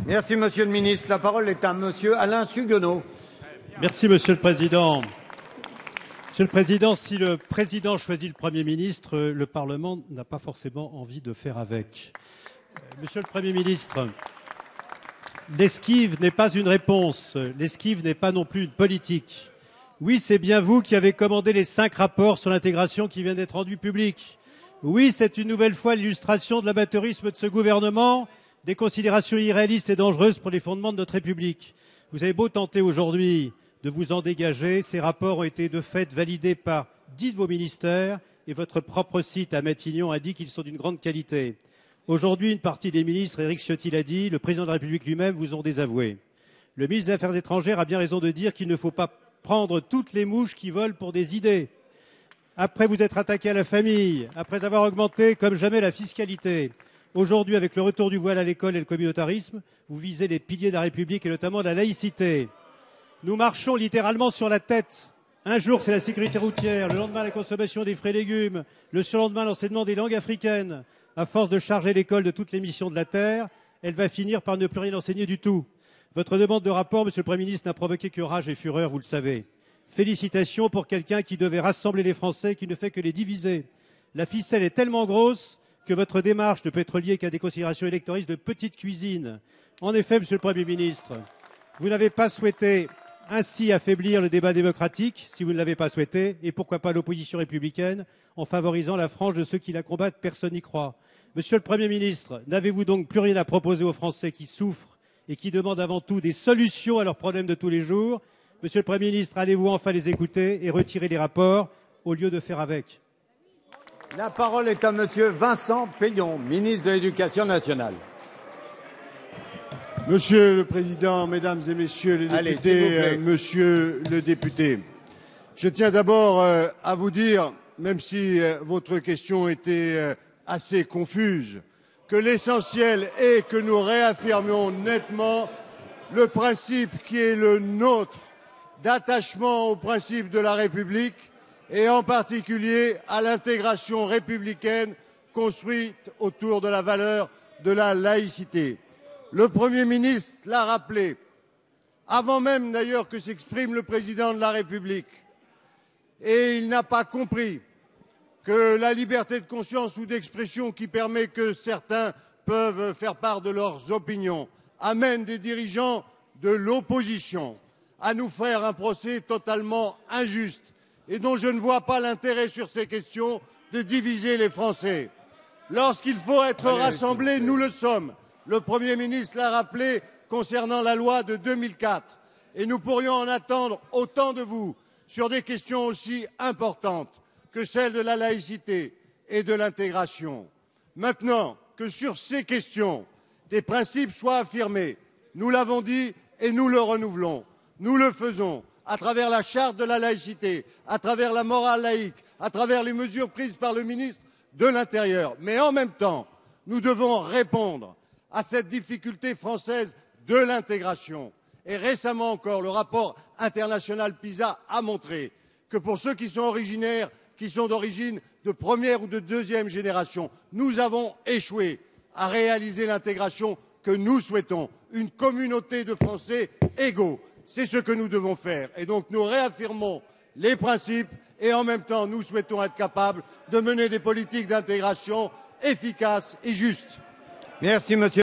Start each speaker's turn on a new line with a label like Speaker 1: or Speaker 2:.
Speaker 1: Merci, Monsieur le Ministre. La parole est à Monsieur Alain Suguenot.
Speaker 2: Merci, Monsieur le Président. Monsieur le Président, si le Président choisit le Premier ministre, le Parlement n'a pas forcément envie de faire avec. Monsieur le Premier ministre, l'esquive n'est pas une réponse, l'esquive n'est pas non plus une politique. Oui, c'est bien vous qui avez commandé les 5 rapports sur l'intégration qui viennent d'être rendus publics. Oui, c'est une nouvelle fois l'illustration de l'amateurisme de ce gouvernement, des considérations irréalistes et dangereuses pour les fondements de notre République. Vous avez beau tenter aujourd'hui de vous en dégager, ces rapports ont été de fait validés par 10 de vos ministères et votre propre site à Matignon indique qu'ils sont d'une grande qualité. Aujourd'hui, une partie des ministres, Éric Ciotti l'a dit, le président de la République lui-même vous ont désavoué. Le ministre des Affaires étrangères a bien raison de dire qu'il ne faut pas prendre toutes les mouches qui volent pour des idées. Après vous être attaqué à la famille, après avoir augmenté comme jamais la fiscalité, aujourd'hui, avec le retour du voile à l'école et le communautarisme, vous visez les piliers de la République et notamment la laïcité. Nous marchons littéralement sur la tête. Un jour, c'est la sécurité routière, le lendemain, la consommation des fruits et légumes, le surlendemain, l'enseignement des langues africaines. À force de charger l'école de toutes les missions de la Terre, elle va finir par ne plus rien enseigner du tout. Votre demande de rapport, Monsieur le Premier ministre, n'a provoqué que rage et fureur, vous le savez. Félicitations pour quelqu'un qui devait rassembler les Français et qui ne fait que les diviser. La ficelle est tellement grosse que votre démarche ne peut être liée qu'à des considérations électoralistes de petite cuisine. En effet, Monsieur le Premier ministre, vous n'avez pas souhaité ainsi affaiblir le débat démocratique, si vous ne l'avez pas souhaité, et pourquoi pas l'opposition républicaine, en favorisant la frange de ceux qui la combattent, personne n'y croit. Monsieur le Premier ministre, n'avez-vous donc plus rien à proposer aux Français qui souffrent et qui demandent avant tout des solutions à leurs problèmes de tous les jours? Monsieur le Premier ministre, allez-vous enfin les écouter et retirer les rapports au lieu de faire avec?
Speaker 1: La parole est à Monsieur Vincent Peillon, ministre de l'Éducation nationale.
Speaker 3: Monsieur le Président, Mesdames et Messieurs les députés, Monsieur le député, je tiens d'abord à vous dire, même si votre question était assez confuse, que l'essentiel est que nous réaffirmions nettement le principe qui est le nôtre d'attachement aux principes de la République et en particulier à l'intégration républicaine construite autour de la valeur de la laïcité. Le Premier ministre l'a rappelé, avant même d'ailleurs que s'exprime le Président de la République, et il n'a pas compris que la liberté de conscience ou d'expression qui permet que certains peuvent faire part de leurs opinions amène des dirigeants de l'opposition à nous faire un procès totalement injuste et dont je ne vois pas l'intérêt sur ces questions de diviser les Français. Lorsqu'il faut être rassemblés, nous le sommes. Le Premier ministre l'a rappelé concernant la loi de 2004. Et nous pourrions en attendre autant de vous sur des questions aussi importantes que celles de la laïcité et de l'intégration. Maintenant que sur ces questions, des principes soient affirmés, nous l'avons dit et nous le renouvelons. Nous le faisons à travers la charte de la laïcité, à travers la morale laïque, à travers les mesures prises par le ministre de l'Intérieur. Mais en même temps, nous devons répondre à cette difficulté française de l'intégration. Et récemment encore, le rapport international PISA a montré que pour ceux qui sont originaires, qui sont d'origine de première ou de deuxième génération, nous avons échoué à réaliser l'intégration que nous souhaitons, une communauté de Français égaux. C'est ce que nous devons faire. Et donc nous réaffirmons les principes et en même temps nous souhaitons être capables de mener des politiques d'intégration efficaces et justes.
Speaker 1: Merci, Monsieur.